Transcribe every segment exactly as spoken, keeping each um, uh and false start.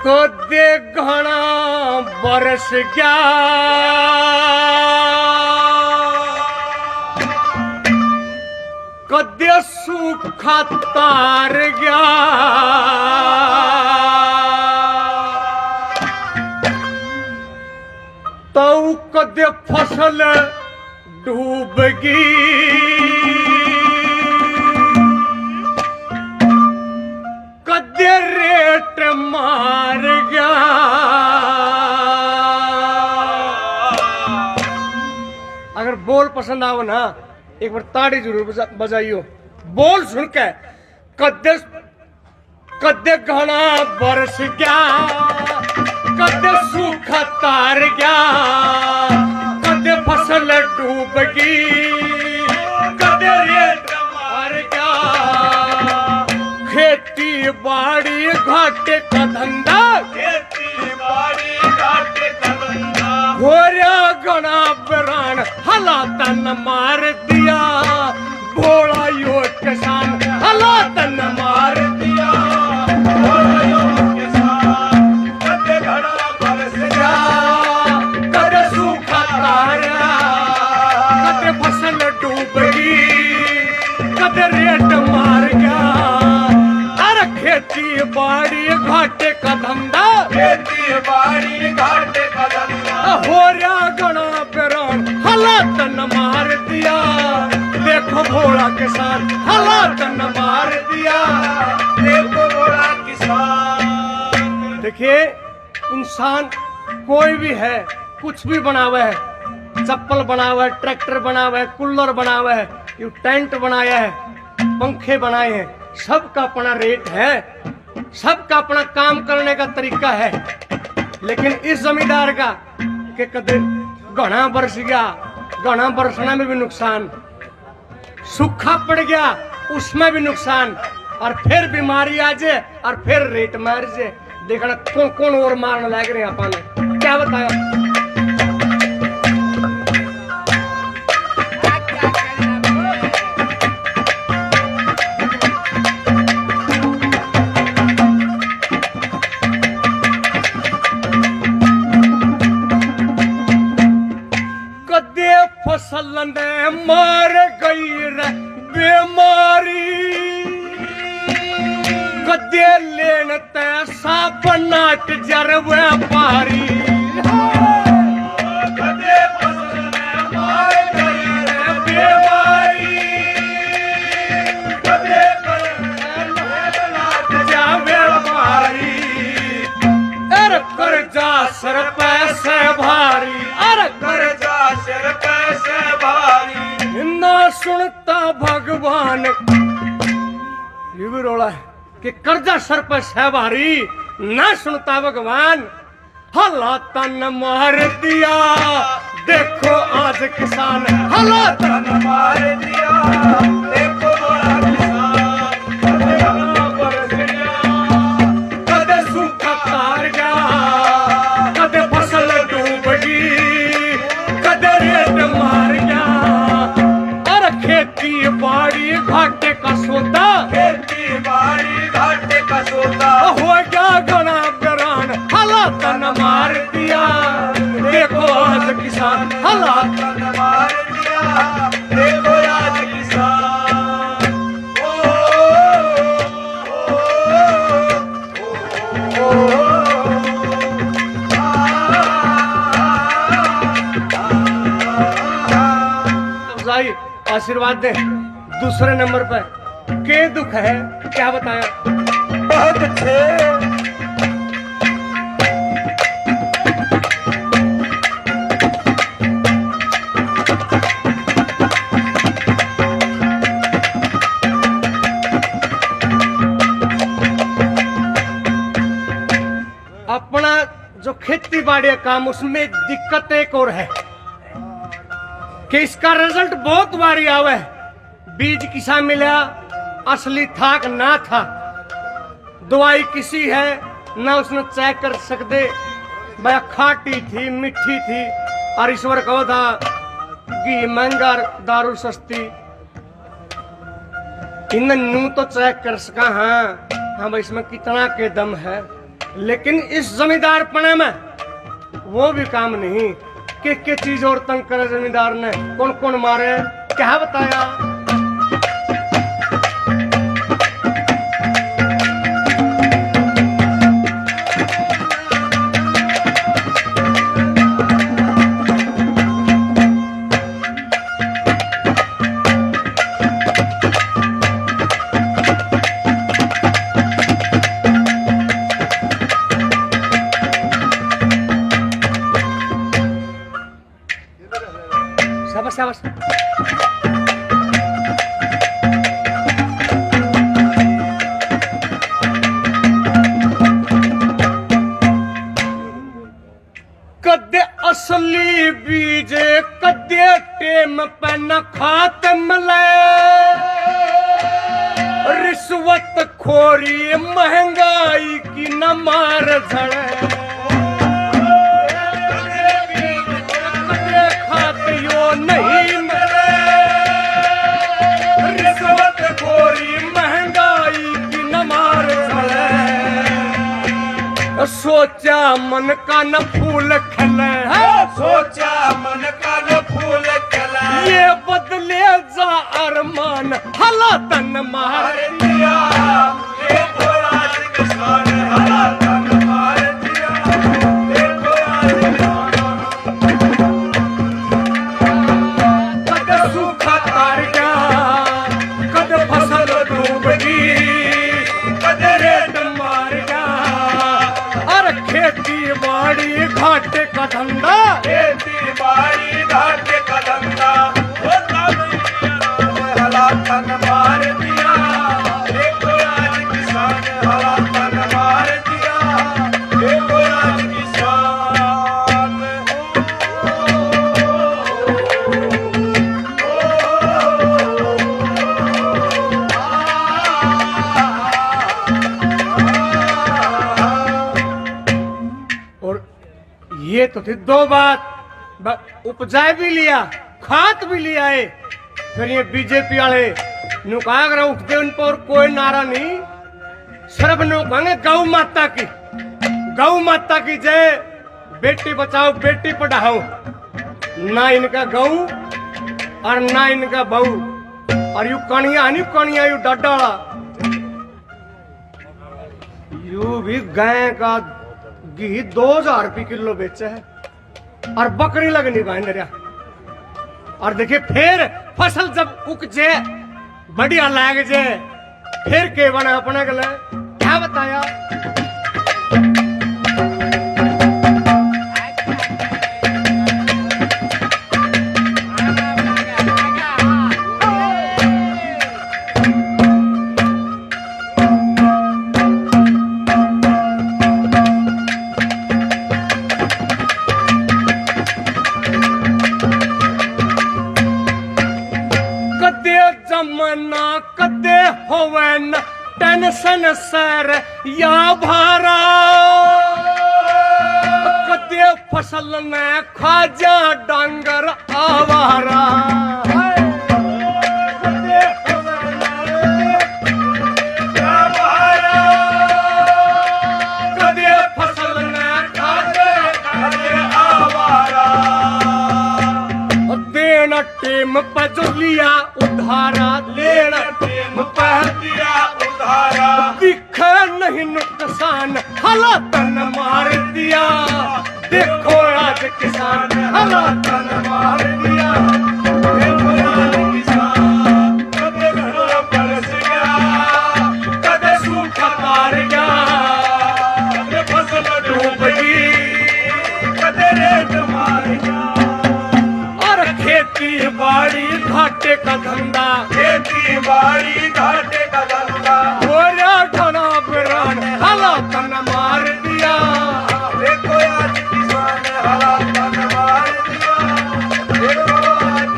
कदे घना बरस गया कदे सूखा तार गया तो कदे फसल डूब गई कदे रेट मार गया। अगर बोल पसंद आओ ना एक बार ताड़ी जरूर बजाइयो। बोल सुन के कदे कदे घना बरस गया कदे सूखा तार गया कदे फसल डूब गई कदे रेत मार गया। खेती बाड़ी घाटे का धंधा खेती बाड़ी घाटे का धंधा घोरिया गणा प्राण हलातन मार दिया भोला यो किसान हलातन मार दिया भोला यो किसान कदे घड़ा बरस गया कदे सूखा तारा कदे फसल डूब गई कदे रेत मार गया। अरे खेती बाड़ी घाटे का धंधा खेती बाड़ी घाटे का धंधा हो रहा गणा पेरान हलातन मार दिया देखो भोला किसान हलातन मार दिया देखो भोला किसान। देखिए इंसान कोई भी है कुछ भी बना हुआ है चप्पल बना हुआ है ट्रैक्टर बना हुआ है कूलर बना हुआ है ये टेंट बनाया है पंखे बनाए हैं सबका अपना रेट है सबका अपना काम करने का तरीका है। लेकिन इस जमींदार का के कदे घना बरस गया घना बरसना में भी नुकसान सूखा पड़ गया उसमें भी नुकसान और फिर बीमारी आ जाए और फिर रेट मार जाए देखना कौन कौन और मारने लग रहे हैं अपन क्या बताया। फसल ने मार गई रे बीमारी कदे लेन तैसा बनाट जर व्यापारी कदे फसल ने मार गई रे बीमारी कदे बनाट जर व्यापारी अरे कर्जा सर पैसे भारी अरे कर्जा सर पैसे भारी ना सुनता भगवान ये भी रोला है कि कर्जा सर पर है भारी ना सुनता भगवान हलातन मार दिया देखो आज किसान हलातन मार दिया देखो आज किसान कदे सूखा तार गया कदे फसल डूब गई कदे रेत मार गया। अरे खेती बाड़ी घाटे का सौदा खेती बाड़ी घाटे का सौदा हो गया गना बेरान हलातन मार दिया देखो आज किसान हलातन मार दिया देखो आज किसान। ओ, ओ, ओ, ओ, आशीर्वाद दे। दूसरे नंबर पर के दुख है क्या बताया बहुत अच्छे अपना जो खेती बाड़ी का काम उसमें दिक्कत एक और है कि इसका रिजल्ट बहुत बारी आवे बीज किसा मिला असली था कि ना था दवाई किसी है ना उसने चेक कर सकते भाई खाटी थी मिठी थी और ईश्वर कहो था घी महंगा दारू सस्ती इन नू तो चेक कर सका हाँ हाँ भाई इसमें कितना के दम है लेकिन इस जमींदार पने में वो भी काम नहीं कि के चीज और तंग करे जमींदार ने, कौन कौन मारे क्या बताया। शाबाश शाबाश। कदे असली बीजे कदे टेम पे न खात मिले, रिश्वत खोरी महंगाई की न मार झड़े। नहीं मिले रिश्वत खोरी महंगाई की न मार झड़े। सोचा मन का न फूल खिले, सोचा मन का न फूल खिले। ये बदले जा अरमान हला तन मार दिया, देखो आज किसान हला तन मार दिया, देखो आज घाटे का धंधा, खेती बाड़ी घाटे का धंधा, हला तन मार दिया, देखो आज किसान हला तन मार दिया, देखो आज किसान। और ये तो थी दो बात, उपजाए भी लिया खात भी लिया है। फिर ये बीजेपी वाले नुकागर उठते उन पर कोई नारा नहीं, सिर्फ नुकाएंगे गौ माता की, गौ माता की जय, बेटी बचाओ बेटी पढ़ाओ। ना इनका गौ और ना इनका बहू, और यू कणिया नहीं कणिया यू डड्डाला, यू भी गाय का घी दो हजार रुपये किलो बेचे है और बकरी लगनी बहन रहा। और देखिए फिर फसल जब उगजे बढ़िया लाग जे, फिर के बना अपने गले क्या बताया। जमना कदे होवे न टेंशन सर या भारा, कदे फसल में खाजा डांगर आवारा। कदे फसल में खाजा डांगर आवारा, देना टेम पे जो लिया उधारा, लेना टेम पे दिया उधारा, दिखे नहीं नुकसान हला तन मार दिया, देखो आज किसान हला तन मार दिया, देखो आज किसान। कदे घड़ा बरस गया, कदे सूखा तार गया, कदे फसल डूब गई, कदे रेत मार गया। खेती बाड़ी घाटे का धंधा, खेती बाड़ी घाटे का धंधा, गोरा ढना बिरान हला तन मार दिया, देखो आज किसान हला तन मार दिया, देखो आज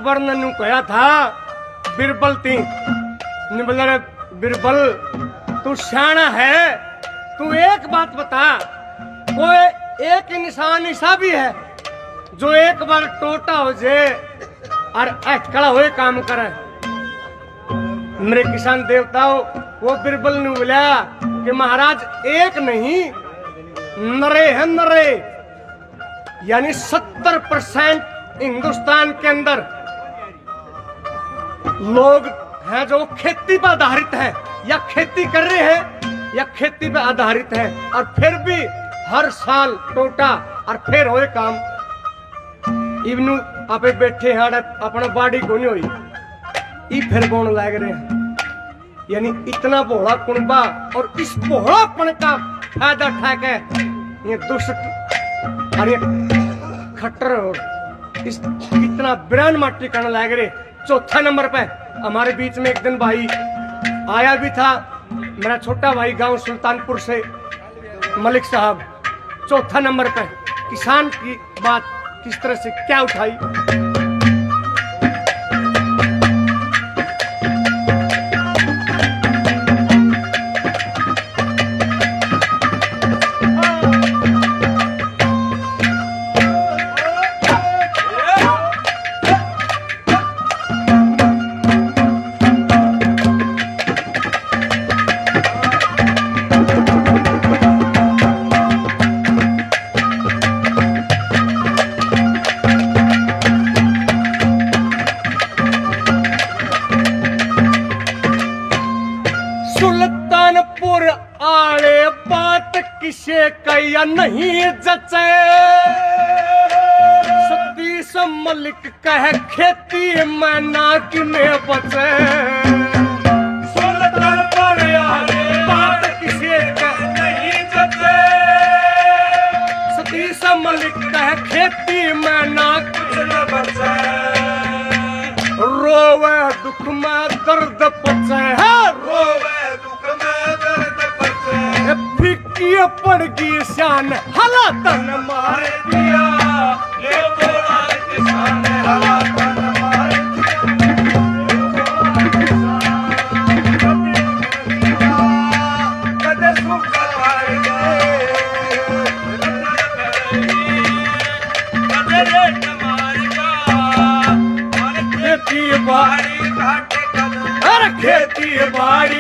अकबर ने नु कहा था बिरबल ती निबल बिरबल तू शाना है, तू एक बात बता, कोई एक इंसान ऐसा भी है जो एक बार टोटा हो जाए और अटकड़ा हुए काम करे? मेरे किसान देवताओं, वो बिरबल ने बोला कि महाराज एक नहीं नरे है नरे, यानी सत्तर परसेंट हिंदुस्तान के अंदर लोग हैं जो खेती पर आधारित है या खेती कर रहे हैं या खेती पे आधारित है, और फिर भी हर साल टोटा और फिर होए काम। इवनु आपे बैठे हैं अपना बाड़ी को नहीं हुई, ई फिर कौन लाग रहे हैं, यानी इतना भोला कुनबा और इस भोलापन का फायदा उठा के ये दुष्ट और ये खट्टर और इस इतना बिरान माटी करने लग रहे। चौथा नंबर पे हमारे बीच में एक दिन भाई आया भी था, मेरा छोटा भाई गांव सुल्तानपुर से मलिक साहब। चौथा नंबर पे किसान की बात किस तरह से क्या उठाई। सुल्तानपुर आले बात किसे कया नहीं जचे, सतीश मलिक कह खेती में ना किने बचे। सुल्तानपुर आले बात किसे कह नहीं जचे, सतीश मलिक कह खेती में ना कुछ न बचे। रोवे दुख में दर्द पचे है, रोवे फिक्की पड़ गई शान हलातन मार दिया, ये तो किसान हलातन मार दिया। कदे सुख कदे रेट मारेगा, खेती बाड़ी घाटे कदम, खेती बाड़ी